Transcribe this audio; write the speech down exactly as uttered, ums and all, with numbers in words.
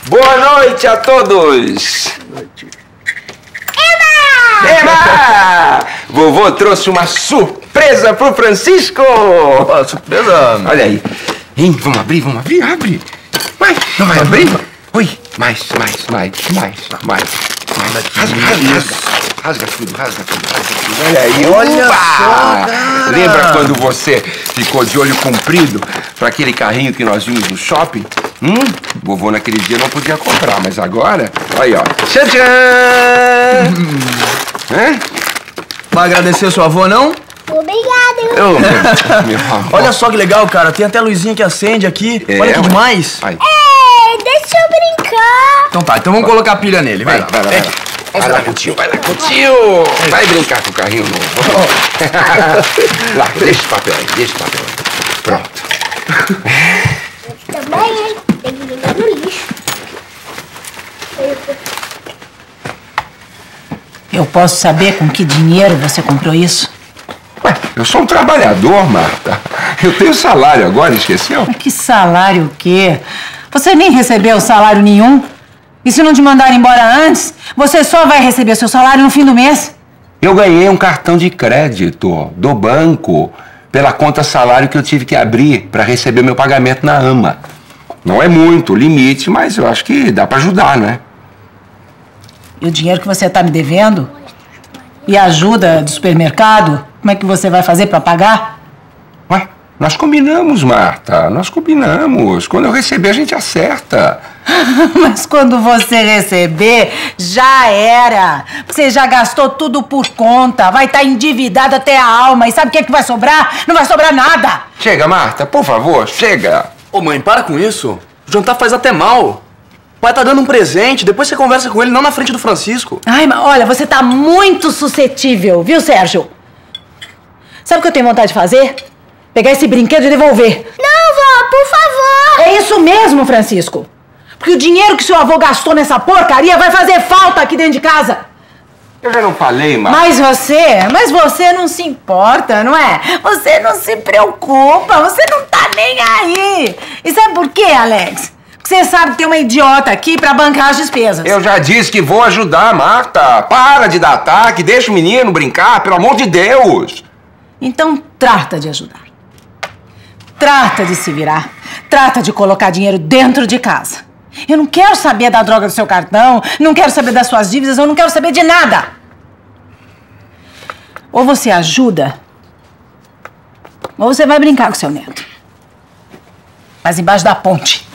Boa noite a todos! Boa noite. Eba! Eba! Vovô trouxe uma surpresa pro Francisco! Opa, surpresa! Olha aí. Hein, vamos abrir, vamos abrir, abre! Vai, não vai abrir? Oi, mais, mais, mais, mais, mais. Rasga, rasga, rasga. Rasga tudo, rasga tudo, rasga tudo. Olha aí, olha Opa! só, cara. Lembra quando você ficou de olho comprido para aquele carrinho que nós vimos no shopping? Hum, vovô naquele dia não podia comprar, mas agora, olha aí, ó. Tchan, tchan! Hum. Hã? Vai agradecer seu avô, não? Obrigada. Eu, meu, meu Olha só que legal, cara. Tem até a luzinha que acende aqui. É, Olha que ué. demais. Vai, Ei, deixa eu brincar. Então tá, então vamos colocar a pilha nele. vai, Vai, vai, vai, vai. Vai lá com o tio, vai lá com o tio. Vai brincar com o carrinho novo. Lá, deixa o papel aí, deixa o papel aí. Pronto. Também, hein? Tem que jogar no lixo. Eu posso saber com que dinheiro você comprou isso? Ué, eu sou um trabalhador, Marta. Eu tenho salário agora, esqueceu? Mas que salário o quê? Você nem recebeu salário nenhum. E se não te mandarem embora antes, você só vai receber seu salário no fim do mês. Eu ganhei um cartão de crédito do banco pela conta salário que eu tive que abrir para receber meu pagamento na AMA. Não é muito, limite, mas eu acho que dá para ajudar, né? E o dinheiro que você está me devendo? E a ajuda do supermercado? Como é que você vai fazer para pagar? Ué, nós combinamos, Marta, nós combinamos. Quando eu receber, a gente acerta. Mas quando você receber, já era. Você já gastou tudo por conta. Vai estar endividado até a alma. E sabe o que é que vai sobrar? Não vai sobrar nada. Chega, Marta, por favor, chega. Ô mãe, para com isso. O jantar faz até mal. O pai tá dando um presente, depois você conversa com ele, não na frente do Francisco. Ai, mas olha, você tá muito suscetível, viu, Sérgio? Sabe o que eu tenho vontade de fazer? Pegar esse brinquedo e devolver. Não, vó, por favor. É isso mesmo, Francisco. Porque o dinheiro que seu avô gastou nessa porcaria vai fazer falta aqui dentro de casa. Eu já não falei, Marta. Mas você, mas você não se importa, não é? Você não se preocupa, você não tá nem aí. E sabe por quê, Alex? Porque você sabe que tem uma idiota aqui pra bancar as despesas. Eu já disse que vou ajudar, Marta. Para de dar ataque, deixa o menino brincar, pelo amor de Deus. Então trata de ajudar. Trata de se virar. Trata de colocar dinheiro dentro de casa. Eu não quero saber da droga do seu cartão, não quero saber das suas dívidas, eu não quero saber de nada. Ou você ajuda, ou você vai brincar com seu neto. Mas embaixo da ponte.